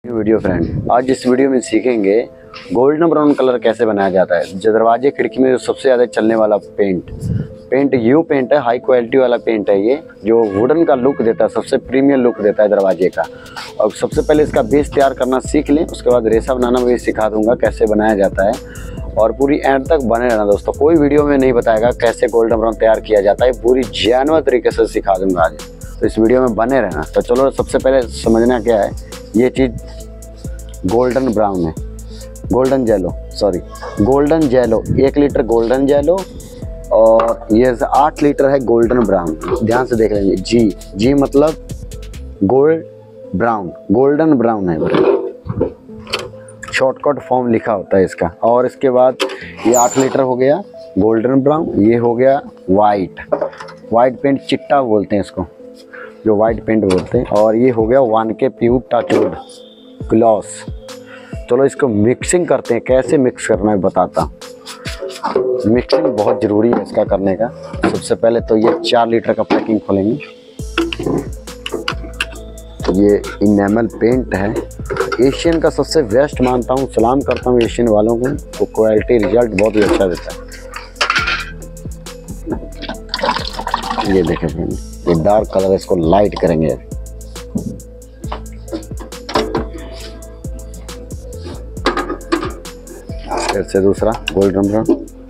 Video friend, आज इस video में सीखेंगे गोल्डन ब्राउन कलर कैसे बनाया जाता है। जो दरवाजे खिड़की में सबसे ज़्यादा चलने वाला पेंट यू पेंट है। हाई क्वालिटी वाला पेंट है ये, जो वुडन का लुक देता है, सबसे प्रीमियम लुक देता है दरवाजे का। और सबसे पहले इसका बेस तैयार करना सीख लें, उसके बाद रेसा बनाना भी सिखा दूंगा कैसे बनाया जाता है। और पूरी एंड तक बने रहना दोस्तों, कोई वीडियो में नहीं बताएगा कैसे गोल्डन ब्राउन तैयार किया जाता है, पूरी जेन्युइन तरीके से सिखा दूंगा आज, तो इस वीडियो में बने रहना। तो चलो सबसे पहले समझना क्या है। ये चीज़ गोल्डन ब्राउन है, golden yellow 1 litre golden yellow, और ये 8 लीटर है गोल्डन ब्राउन। ध्यान से देख लेंगे, जी मतलब गोल्डन ब्राउन है, शॉर्टकट फॉर्म लिखा होता है इसका। और इसके बाद ये 8 लीटर हो गया गोल्डन ब्राउन। ये हो गया वाइट पेंट, चिट्टा बोलते हैं इसको, जो वाइट पेंट बोलते हैं। और ये हो गया 1K प्योर टचवुड ग्लॉस। चलो इसको मिक्सिंग करते हैं, कैसे मिक्स करना है बताता हूँ। मिक्सिंग बहुत ज़रूरी है इसका करने का। सबसे पहले तो ये 4 लीटर का पैकिंग खोलेंगे। ये इनेमल पेंट है, एशियन का सबसे बेस्ट मानता हूँ, सलाम करता हूँ एशियन वालों को, तो क्वालिटी रिजल्ट बहुत ही अच्छा देता है। ये देखें फ्रेंड, ये डार्क कलर, इसको लाइट करेंगे। फिर से दूसरा गोल्डन ब्राउन।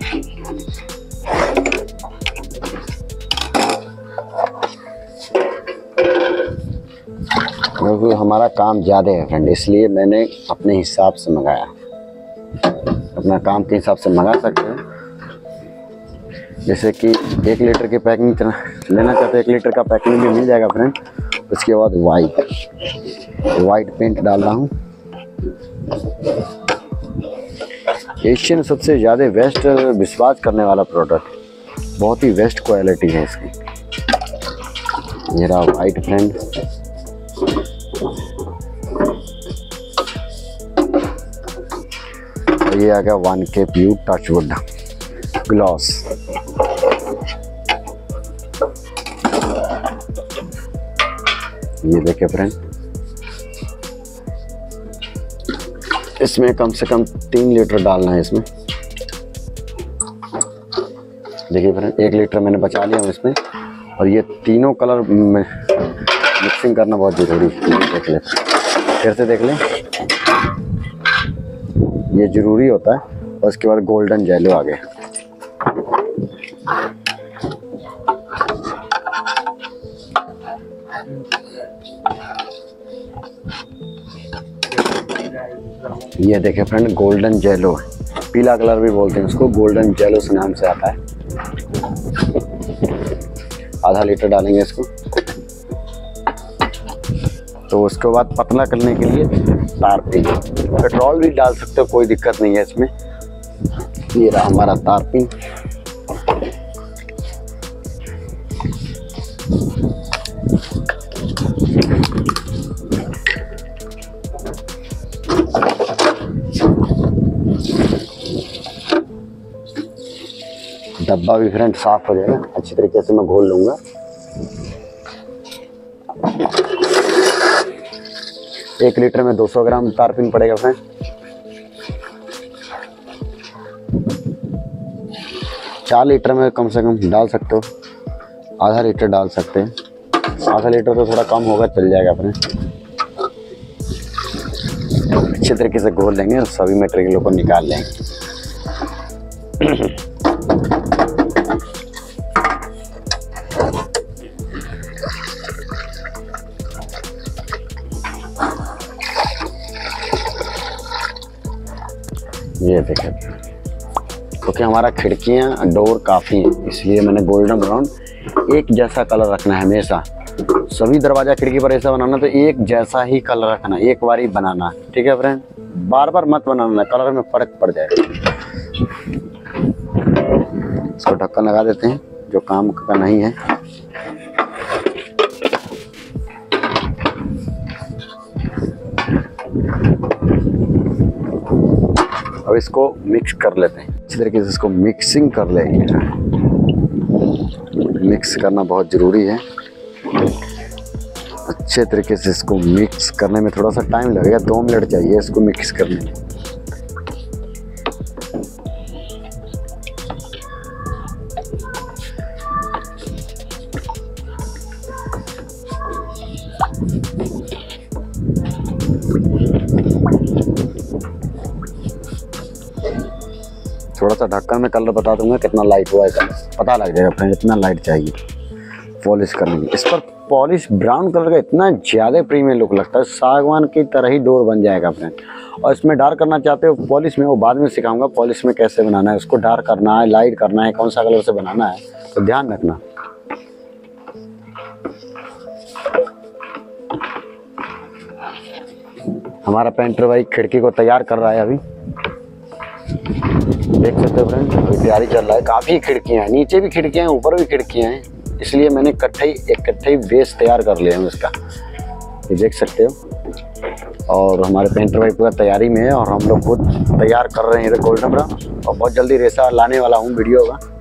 क्योंकि हमारा काम ज़्यादा है फ्रेंड, इसलिए मैंने अपने हिसाब से मंगाया। अपना काम के हिसाब से मंगा सकते हैं। जैसे कि 1 लीटर की पैकिंग लेना चाहते हैं, 1 लीटर का पैकिंग भी मिल जाएगा फ्रेंड। उसके बाद वाइट पेंट डाल रहा हूँ। एशियन सबसे ज़्यादा बेस्ट विश्वास करने वाला प्रोडक्ट, बहुत ही बेस्ट क्वालिटी है इसकी। ये रहा वाइट फ्रेंड। तो ये आ गया 1K प्योर टचवुड ग्लॉस। ये देखिए फ्रेंड, इसमें कम से कम 3 लीटर डालना है इसमें। देखिए फ्रेंड, 1 लीटर मैंने बचा लिया हूँ इसमें। और ये तीनों कलर में मिक्सिंग करना बहुत ज़रूरी है। देख ले, फिर से देख लें, ये ज़रूरी होता है। और उसके बाद गोल्डन जेलो आ गया। ये देखें फ्रेंड, गोल्डन जेलो, पीला कलर भी बोलते हैं उसको, गोल्डन जेलो से नाम से आता है। आधा लीटर डालेंगे इसको। तो उसके बाद पतला करने के लिए तारपीन, पेट्रोल भी डाल सकते हो, कोई दिक्कत नहीं है इसमें। ये रहा हमारा तारपीन। डब्बा भी फ्रेंड साफ हो जाएगा, अच्छी तरीके से मैं घोल लूँगा। एक लीटर में 200 ग्राम तारपीन पड़ेगा फ्रेंड। चार लीटर में कम से कम डाल सकते हो, आधा लीटर डाल सकते हैं। आधा लीटर तो थोड़ा कम होगा, चल जाएगा फ्रेंड। अच्छे तरीके से घोल लेंगे और सभी मटेरियलों को निकाल लेंगे। ये देखें, क्योंकि हमारा खिड़कियाँ डोर काफ़ी हैं, इसलिए मैंने गोल्डन ब्राउन एक जैसा कलर रखना है हमेशा। सभी दरवाज़ा खिड़की पर ऐसा बनाना तो एक जैसा ही कलर रखना, एक बार ही बनाना, ठीक है फ्रेंड। बार बार मत बनाना, कलर में फर्क पड़ जाएगा। इसको ढक्कन लगा देते हैं, जो काम का नहीं है। अब इसको मिक्स कर लेते हैं, अच्छी तरीके से इसको मिक्सिंग कर लेंगे। मिक्स करना बहुत ज़रूरी है। अच्छे तरीके से इसको मिक्स करने में थोड़ा सा टाइम लगेगा, 2 मिनट चाहिए इसको मिक्स करने में। थोड़ा सा ढक्कन में कलर बता दूंगा कितना लाइट हुआ है, कलर पता लग जाएगा फ्रेंड इतना लाइट चाहिए पॉलिश करने की। इस पर पॉलिश ब्राउन कलर का इतना ज़्यादा प्रीमियम लुक लगता है, सागवान की तरह ही डोर बन जाएगा फ्रेंड। और इसमें डार्क करना चाहते हो पॉलिश में, वो बाद में सिखाऊंगा पॉलिश में कैसे बनाना है, उसको डार्क करना है, लाइट करना है, कौन सा कलर से बनाना है, तो ध्यान रखना। हमारा पेंटर भाई खिड़की को तैयार कर रहा है अभी, देख सकते हो फ्रेंड, अभी तैयारी चल रहा है। काफ़ी खिड़कियाँ हैं, नीचे भी खिड़कियाँ हैं, ऊपर भी खिड़कियाँ हैं, इसलिए मैंने इकट्ठे बेस तैयार कर लिया हूँ इसका, ये देख सकते हो। और हमारे पेंटर भाई पूरा तैयारी में है और हम लोग खुद तैयार कर रहे हैं इधर गोल्डन ब्राउन, और बहुत जल्दी रेसा लाने वाला हूँ वीडियो का।